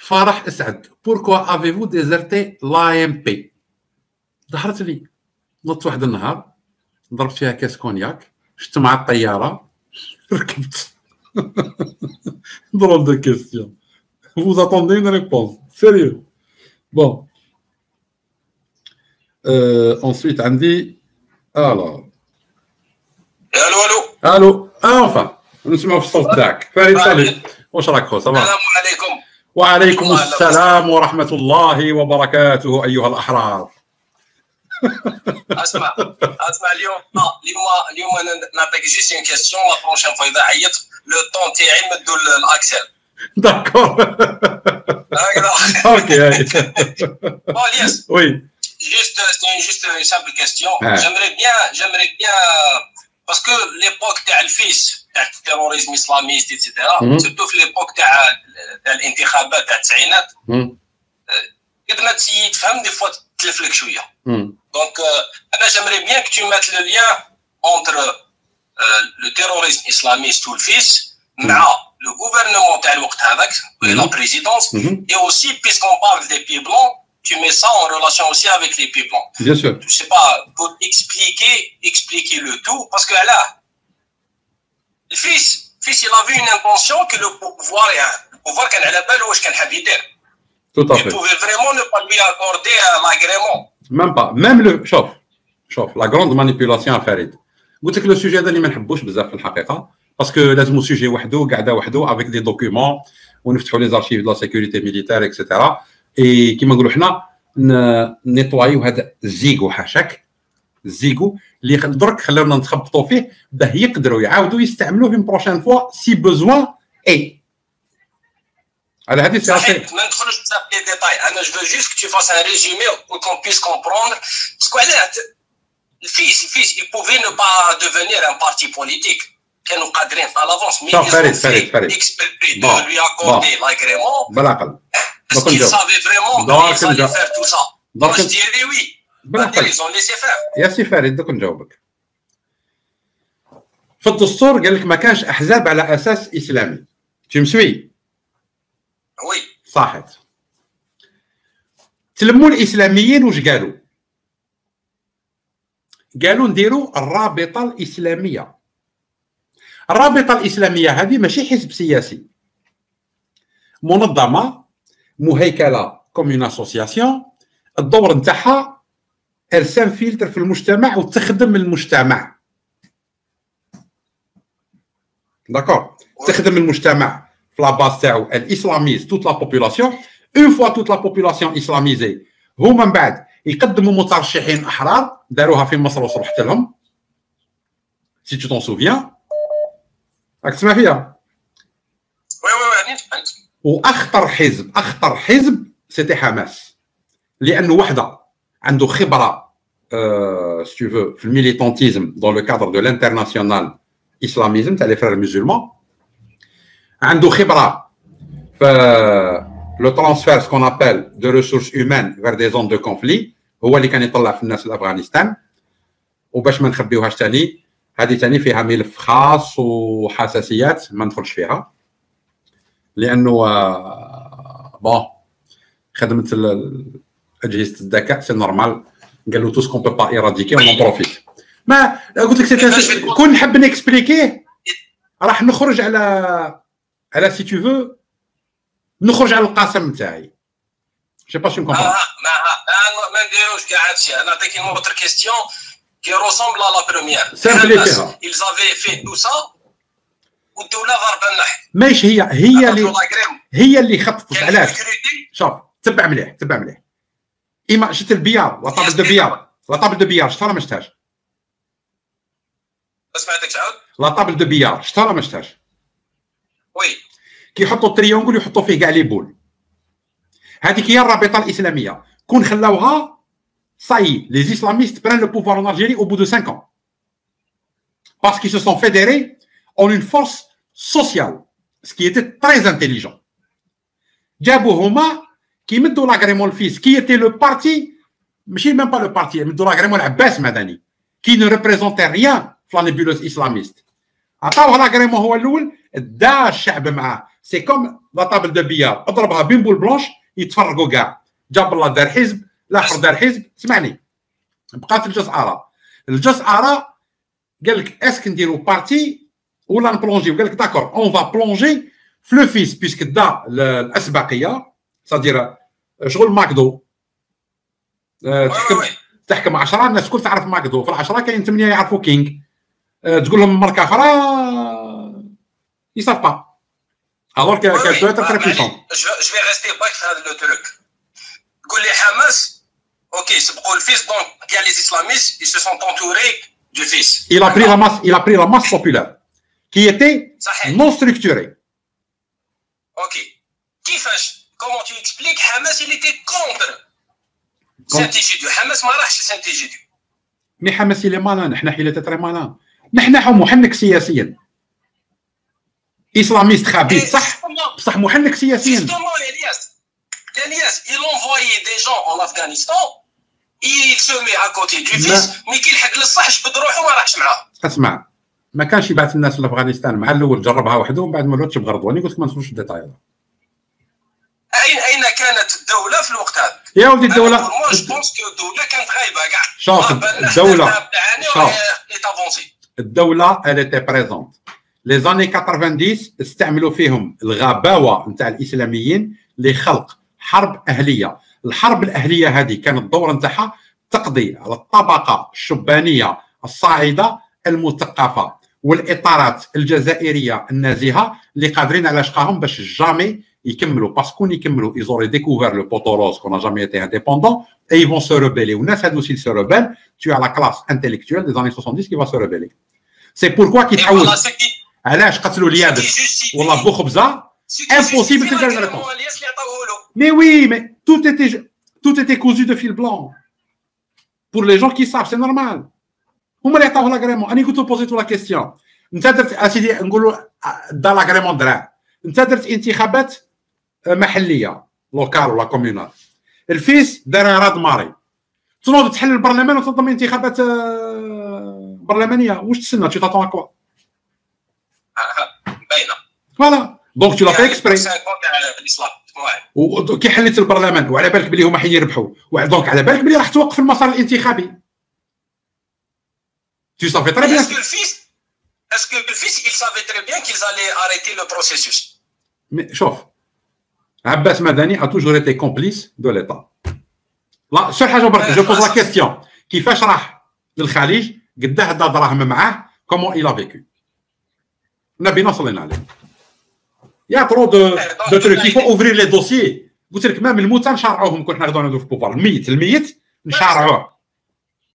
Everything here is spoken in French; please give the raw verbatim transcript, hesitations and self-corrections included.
فرح اسعد بوركوا افيفو ديزرتي لا ام بي. ظهرت لي نط واحد النهار ضربت فيها كاس كونياك شفت مع الطياره ركبت. drôle de question. Vous attendez une réponse sérieux. Bon. Euh, ensuite عندي alors الو الو الو enfin نسمعوا في الصوت تاعك. فريد صالح واش راك خو؟ صباح السلام عليكم. وعليكم السلام ورحمة الله وبركاته أيها الأحرار. اسمع اسمع اليوم اليوم اليوم انا نعطيك جيست اون كيستيون لا بروشين فوا اذا عيط لو طون تاعي نمدو الاكسل. داكور هكذا. اوكي. بون الياس وي جيست سي جيست اون سامبل كيستيون. جيمري بيان جيمري بيان باسكو ليبوك تاع الفيس تاع التيروريزم اسلاميست ايتترا سيرتو في ليبوك تاع تاع الانتخابات تاع التسعينات قد ما تسيي تفهم دي فوا تلف لك شويه. دونك انا جيمري بيان كو تو مات لو ليان اونتر لو تيروريزم اسلاميست والفيس مع لو غوفرنمون تاع الوقت هذاك لا بريزيدونس اي اوسي بيسكون بارل دي بي بلون tu mets ça en relation aussi avec les pieds blancs. Bien sûr. Je sais pas, pour expliquer, expliquer le tout, parce que là, le fils, fils, il avait une intention que le pouvoir, le pouvoir qu'on a la balle ou qu'on a habité. Tout à fait. Il pouvait vraiment ne pas lui accorder l'agrément. Même pas, même le, شوف شوف la grande manipulation à Farid. قلت لك لو سوجي هذا اللي ما نحبوش بزاف في الحقيقة، باسكو لازم سوجي وحده قاعدة وحده avec des documents ونفتحوا لي زارشيف دو لا سيكوريتي ميليتير اكسيتيرا. اي كيما نقولوا حنا نيطوايو هذا الزيغو حاشاك الزيغو اللي درك خلاونا نتخبطوا فيه باه يقدروا يعاودوا يستعملوه في بروشين فوا سي بوزوان. اي على هذه السياسه ما ندخلوش بزاف لي ديتاي. انا جو جوست كو تو فاس ان ريزومي و كون بيس كومبروندر باسكو علاه الفيس الفيس il pouvait ne pas devenir un parti politique. كانوا قادرين على لافونس مي فريد فريد فريد اكسبري دو لوي اكوردي لاغريمون بالعقل. Est-ce qu'ils savaient vraiment qu'ils allaient faire tout ça? Moi, je dirais oui. Ils ont laissé faire. يا سي فريد دوك نجاوبك. في الدستور قال لك ما كانش احزاب على اساس اسلامي. تمسوي؟ وي. صحيت. تلموا الاسلاميين واش قالوا؟ قالوا نديروا الرابطه الاسلاميه. الرابطه الاسلاميه هذه ماشي حزب سياسي. منظمه مهيكله كوم اون اسوسياسيون. الدور نتاعها ارسام فلتر في المجتمع وتخدم المجتمع. داكور تخدم المجتمع في لاباس تاعو الاسلاميز توت لا بوبولاسيون. اون فوا توت لا بوبولاسيون اسلاميزي هما من بعد يقدموا مترشحين احرار. داروها في مصر وصرحت لهم سي تو تون سوفيان. راك تسمع فيها؟ وي وي وي فهمت. واخطر حزب اخطر حزب سيتي حماس لانه وحده عنده خبره أه سي تو في الميليتانتيزم دون لو كادر دو لانترناسيونال اسلاميزم تاع لي فرير مسلمان. عنده خبره في لو ترانسفير سكون ابل دو ريسورس هيومان فير دي زون دو كونفلي. هو اللي كان يطلع في الناس لافغانستان. وباش ما نخبيوهاش ثاني هذه ثاني فيها ملف خاص وحساسيات ما ندخلش فيها لانه بون خدمه اجهزه الذكاء سي نورمال قالوا تو سكون بو با ايراديكي اون بروفيت. ما قلت لك سي كون نحب نكسبليكيه راح نخرج على على سي تو فو نخرج على القاسم نتاعي. جو با شو نكمبرون. ما ما نديروش كاع هادشي. انا نعطيك اون اوتر كيستيون كي روسومبل ا لا بروميير. سامبلي فيها. ils avaient fait tout ça والدوله ضربه اللحم. ماشي هي هي اللي هي اللي خططت. علاش؟ شوف تبع مليح تبع مليح. اما شفت البيار لا طابل دو بيار لا طابل دو بيار شفتها ولا ما شفتهاش؟ ما سمعتكش عاود. لا طابل دو بيار شفتها ولا ما شفتهاش؟ وي. كيحطوا التريونغل يحطوا فيه كاع لي بول. هذيك هي الرابطه الاسلاميه. كون خلاوها صاي لي اسلاميست بران لو بوفوار en Algérie au bout de cinq ans parce qu'ils se sont fédérés en une force sociale ce qui était très intelligent. جابوا هما كيمدوا لاغريمون الفيس كي était le parti ماشي même pas le parti يمدوا لاغريمون العباس مدني كي ne représentait rien في لا نيبولوز اسلاميست. عطاوه لاغريمون هو الاول دا الشعب معاه سي كوم لا طابل دو بيار، اضربها بين بول بلونش يتفرقوا كاع. جاب الله دار حزب، الاخر دار حزب. اسمعني، بقات الجوج اراء. الجوج اراء قال لك اسك نديرو بارتي ولا نبلونجيو. قال لك داكور اون فا بلونجي في لو فيس بيسك دا الاسبقيه، صدير شغل ماكدو. تحكم تحكم عشرة، الناس الكل تعرف ماكدو، في العشرة كاين ثمانية يعرفوا كينغ. تقول لهم ماركه اخرى يصاف با. alors qu'elle peut être très puissante. Je, je vais rester back sur le truc. قول لي حماس اوكي سبقوا الفيس دونك كاع لي islamistes ils se sont entourés du fils. Il a pris la masse, il a pris la masse populaire qui était non structurée. Ok. كيفاش comment tu expliques Hamas il était contre Saint-Égidio. Hamas ما راحش Saint-Égidio. مي حماس il est malin. نحن حيلته تري malin. نحن محنك سياسيا. اسلاميست خبيث صح بصح محنك سياسيا. Justement Elias. Elias, il envoyait des gens en Afghanistan. Il se met à côté du fils مي كيلحق للصح جبد روحه ما راحش معاه. اسمع، ما كانش يبعث الناس لافغانستان. مع الاول جربها وحده ومن بعد ما ولاتش بغرضواني. قلت لك ما ندخلوش في الديتاي هذا. اين اين كانت الدوله في الوقت هذا؟ يا ولدي الدوله جو بونس كو الدوله كانت غايبه كاع. شوف الدوله شوف الدوله elle était présente. لي زاني ثمانين استعملوا فيهم الغباوه نتاع الاسلاميين لخلق حرب اهليه. الحرب الاهليه هذه كانت الدور نتاعها تقضي على الطبقه الشبانيه الصاعده المثقفه والاطارات الجزائريه النازهه اللي قادرين على شقاهم باش جامي يكملوا باسكو يكملوا ils auraient découvert le poteau rose qu'on n'a jamais été indépendant et ils vont se rebeller. والناس هادو s'ils se rebellent tu as la classe intellectuelle des années soixante-dix qui va se rebeller. c'est pourquoi كيتحوز. علاش قتلوا اليابس والله بو خبزه impossible تلقى لنا ريبونس. mais oui mais tout était tout était cousu de fil blanc pour les gens qui savent c'est normal. هما اللي عطاوه لاغريمون. انا قلت له بوزيتو لا كيستيون. انت درت اسيدي نقولوا دا لاغريمون دراع. انت درت انتخابات محليه لوكال ولا كوميونال. الفيس دار راد ماري تنوض تحل البرلمان وتنظم انتخابات برلمانيه. واش تسنى tu t'attends à quoi؟ باينه. فوالا دونك tu l'as fait exprès. وكي كي حليت البرلمان وعلى بالك بلي هما حيربحوا دونك على بالك بلي راح توقف المسار الانتخابي. tu savais très bien. Est-ce que le fils est-ce que le fils il savait très bien qu'ils allaient arrêter le processus? mais شوف عباس مدني a toujours été complice de l'État. لا سول حاجه برك جو بوز لا كيستيون كيفاش راح للخليج قداه دا دراهم معاه كومون il a vécu. نبي نوصلنا عليه. يا ترو دو دو تروك il faut ouvrir les dossiers. قلت لك مام الموتى نشرعوهم كون حنا غادي ندوزو في بوفار. الميت الميت نشرعوه